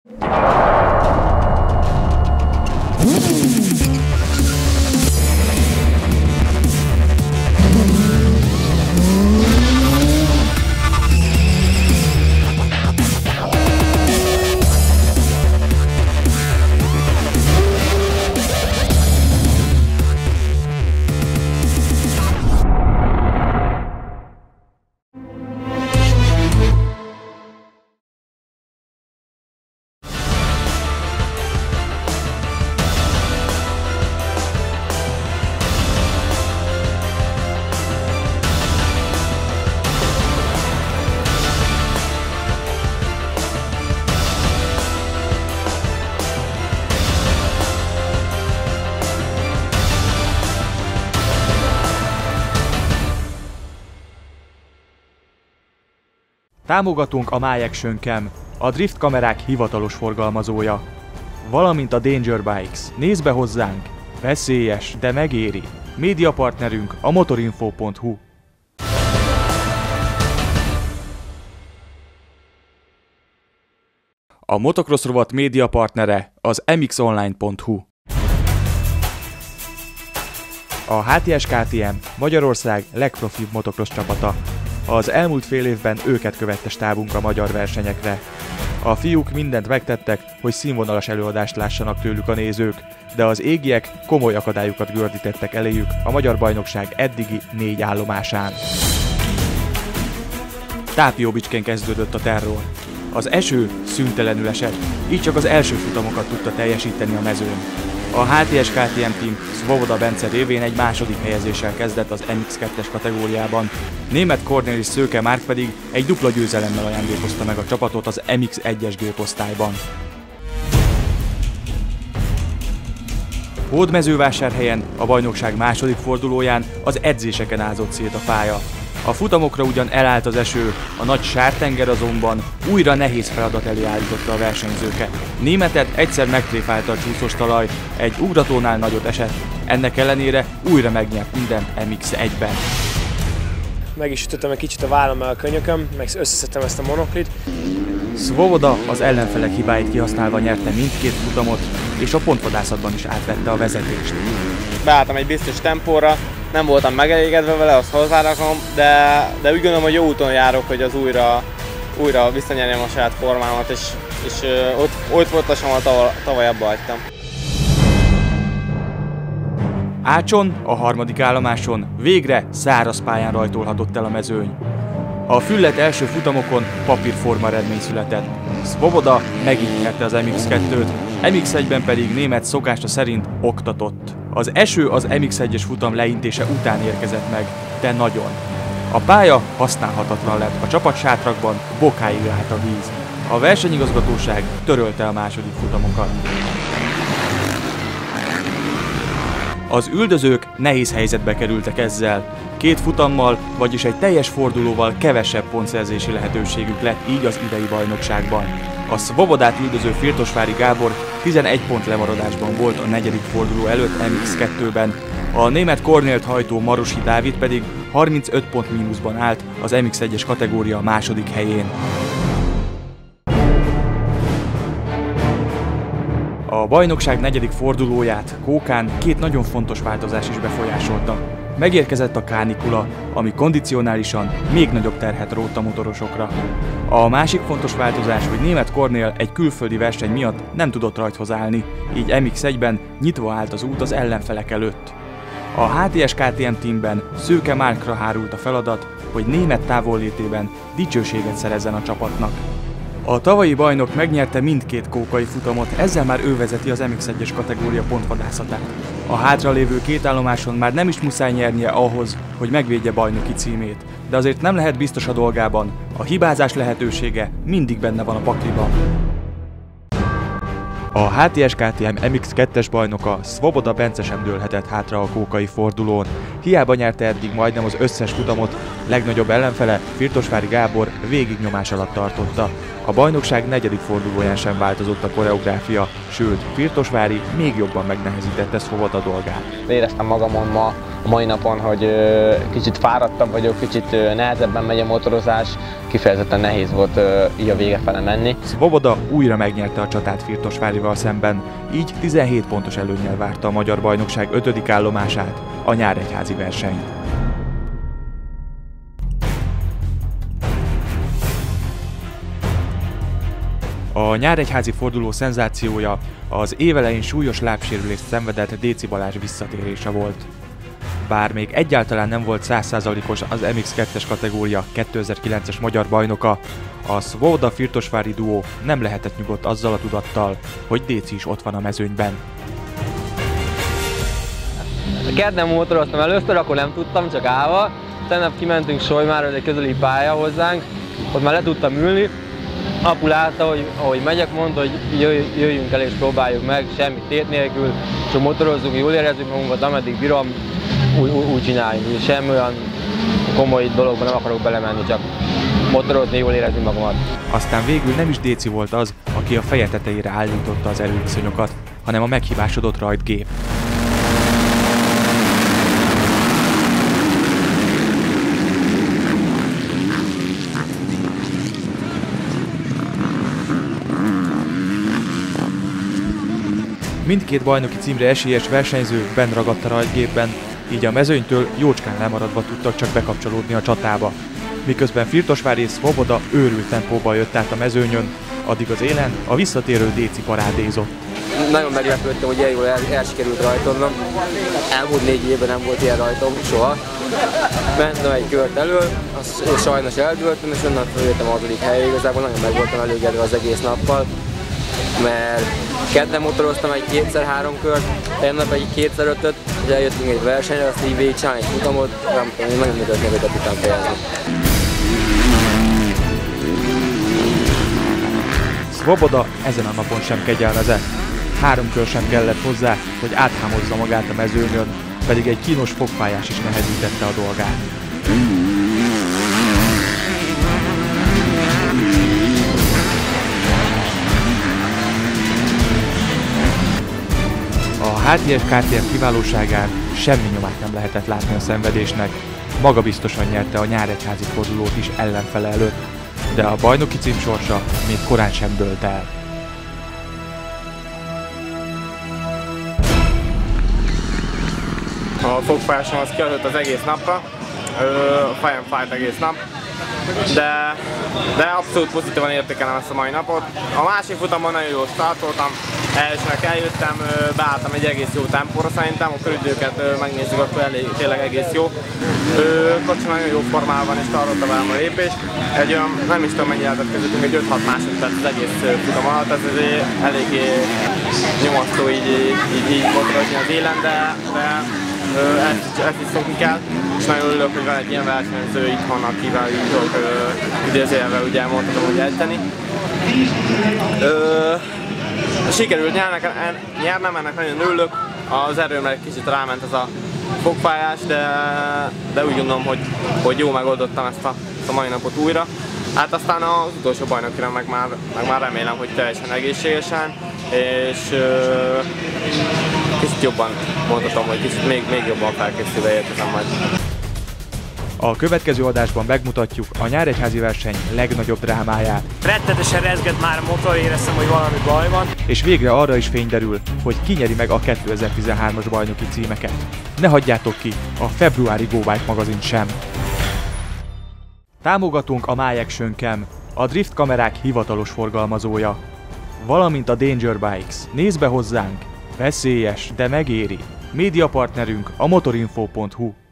Támogatunk a My Action Cam, a drift kamerák hivatalos forgalmazója. Valamint a Danger Bikes. Nézz be hozzánk! Veszélyes, de megéri. Médiapartnerünk a motorinfo.hu. A motocross rovat médiapartnere az mxonline.hu. A HTS KTM Magyarország legprofibb motocross csapata. Az elmúlt fél évben őket követte stábunk a magyar versenyekre. A fiúk mindent megtettek, hogy színvonalas előadást lássanak tőlük a nézők, de az égiek komoly akadályokat gördítettek eléjük a magyar bajnokság eddigi 4 állomásán. Tápióbicskén kezdődött a terror. Az eső szüntelenül esett, így csak az első futamokat tudta teljesíteni a mezőn. A HTS KTM Team Svoboda Bence révén egy második helyezéssel kezdett az MX2-es kategóriában. Német Kornél és Szőke Márk pedig egy dupla győzelemmel ajándékozta meg a csapatot az MX1-es géposztályban. Hódmezővásárhelyen a bajnokság második fordulóján az edzéseken ázott szét a pálya. A futamokra ugyan elállt az eső, a nagy sártenger azonban újra nehéz feladat elé állította a versenyzőket. Németet egyszer megtréfálta a csúszós talaj, egy ugratónál nagyot esett, ennek ellenére újra megnyert mindent MX1-ben. Meg is ütöttem egy kicsit a vállammal a könyököm, meg összeszedtem ezt a monoklit. Svoboda az ellenfelek hibáit kihasználva nyerte mindkét futamot, és a pontvadászatban is átvette a vezetést. Beálltam egy biztos tempóra, nem voltam megelégedve vele, azt hozzárakom, de úgy gondolom, hogy jó úton járok, hogy az újra visszanyerjem a saját formámat, és ott voltasom, ahol tavaly abba hagytam. Ácson, a harmadik állomáson végre száraz pályán rajtolhatott el a mezőny. A füllet első futamokon papírforma eredmény született. Svoboda megint nyerte az MX2-t, MX1-ben pedig német szokása szerint oktatott. Az eső az MX1-es futam leintése után érkezett meg, de nagyon. A pálya használhatatlan lett, a csapatsátrakban bokáig állt a víz. A versenyigazgatóság törölte a második futamokat. Az üldözők nehéz helyzetbe kerültek ezzel. 2 futammal, vagyis egy teljes fordulóval kevesebb pontszerzési lehetőségük lett így az idei bajnokságban. A Svobodát üldöző Firtosvári Gábor 11 pont lemaradásban volt a 4. forduló előtt MX2-ben, a német Kornélt hajtó Marosi Dávid pedig 35 pont mínuszban állt az MX1-es kategória második helyén. A bajnokság 4. fordulóját Kókán 2 nagyon fontos változás is befolyásolta. Megérkezett a kánikula, ami kondicionálisan még nagyobb terhet rótt a motorosokra. A másik fontos változás, hogy német Kornél egy külföldi verseny miatt nem tudott rajthoz állni, így MX1-ben nyitva állt az út az ellenfelek előtt. A HTS KTM Teamben Szőke Márkra hárult a feladat, hogy német távollétében dicsőséget szerezzen a csapatnak. A tavalyi bajnok megnyerte mindkét kókai futamot, ezzel már ő vezeti az MX1-es kategória pontvadászatát. A hátralévő 2 állomáson már nem is muszáj nyernie ahhoz, hogy megvédje bajnoki címét, de azért nem lehet biztos a dolgában, a hibázás lehetősége mindig benne van a pakliban. A HTS KTM MX2-es bajnoka Svoboda Bence sem dőlhetett hátra a kókai fordulón. Hiába nyerte eddig majdnem az összes futamot, Legnagyobb ellenfele, Firtosvári Gábor végig nyomás alatt tartotta. A bajnokság 4. fordulóján sem változott a koreográfia, sőt, Firtosvári még jobban megnehezítette Svoboda dolgát. Éreztem magamon ma a mai napon, hogy kicsit fáradtabb vagyok, kicsit nehezebben megy a motorozás, kifejezetten nehéz volt így a vége fele menni. Svoboda újra megnyerte a csatát Firtosvárival szemben, így 17 pontos előnnyel várta a magyar bajnokság 5. állomását, a nyíregyházi versenyt. A nyíregyházi forduló szenzációja az évelején súlyos lábsérülést szenvedett Déci Balázs visszatérése volt. Bár még egyáltalán nem volt 100%-os az MX2-es kategória 2009-es magyar bajnoka, a Svoboda-Firtosvári duó nem lehetett nyugodt azzal a tudattal, hogy Déci is ott van a mezőnyben. Kedden motoroztam először, akkor nem tudtam, csak állva. Tegnap kimentünk Solymára, egy közeli pálya hozzánk, ott már le tudtam ülni. Apu látta, hogy ahogy megyek, mondta, hogy jöjjünk el és próbáljuk meg, semmi tét nélkül, csak motorozzunk, jól érezzük magunkat, ameddig bírom, úgy csináljunk. Semmi olyan komoly dologban nem akarok belemenni, csak motorozni, jól érezni magamat. Aztán végül nem is Déci volt az, aki a feje tetejére állította az erőviszonyokat, hanem a meghibásodott rajtgép. Mindkét bajnoki címre esélyes versenyző benn ragadt a rajtgépben, így a mezőnytől jócskán lemaradva tudtak csak bekapcsolódni a csatába. Miközben Firtosvári és Svoboda őrült tempóban jött át a mezőnyön, addig az élen a visszatérő Déci parádézott. Nagyon meglepődtem, hogy ilyen jól elsikerült rajtomnom. Elmúlt 4 évben nem volt ilyen rajtom, soha. Mentem egy kört elől, és sajnos eldőltem, és onnan följöttem a 6. helyre. Igazából nagyon meg voltam elégedve az egész nappal, mert kedden motoroztam egy 2x3 kört, tegnap egy 2x5-öt, és eljöttünk egy versenyre, azt így végigcsinálni egy futamot, nem tudom, én nagyon üdött nevetet tudtam fejezni. Svoboda ezen a napon sem kegyelmezett. 3 kör sem kellett hozzá, hogy áthámozza magát a mezőnyön, pedig egy kínos fogfájás is nehezítette a dolgát. A HTS-KTM kiválóságán semmi nyomát nem lehetett látni a szenvedésnek. Magabiztosan nyerte a nyíregyházi fordulót is ellenfele előtt, de a bajnoki cím sorsa még korán sem dőlt el. A fogfájásom az kiadott az egész napra, a fejem fájt egész nap, de abszolút pozitívan értékelem ezt a mai napot. A másik futamon nagyon jól startoltam, elsőnek eljöttem, beálltam egy egész jó tempóra szerintem, a körülményeket megnézzük, akkor tényleg egész jó. Kocsi nagyon jó formában van és tartotta velem a lépést. Egy olyan, nem is tudom mennyi lehetett közöttünk, egy 5-6 másodperc az egész futam alatt, ez azért eléggé nyomasztó így motorozni az élen, de ezt is szokni kell, és nagyon örülök, hogy van egy ilyen versenyző itthon, akivel így tudok idézőjelvel ugye elmondhatom, hogy edzeni. Sikerült nyernem, ennek nagyon örülök, az erőmre egy kicsit ráment ez a fogfájás, de úgy gondolom, hogy jó megoldottam ezt a mai napot újra. Hát aztán az utolsó bajnokira meg már remélem, hogy teljesen egészségesen, és kicsit jobban mondhatom, hogy kicsit még jobban felkészülve érkezem majd. A következő adásban megmutatjuk a nyíregyházi verseny legnagyobb drámáját. Rettetesen rezgett már a motor, éreztem, hogy valami baj van. És végre arra is fény derül, hogy ki nyeri meg a 2013-as bajnoki címeket. Ne hagyjátok ki a februári Go Bike magazint sem. Támogatunk a My Action Cam, a drift kamerák hivatalos forgalmazója. Valamint a Danger Bikes. Nézz be hozzánk! Veszélyes, de megéri. Médiapartnerünk a motorinfo.hu.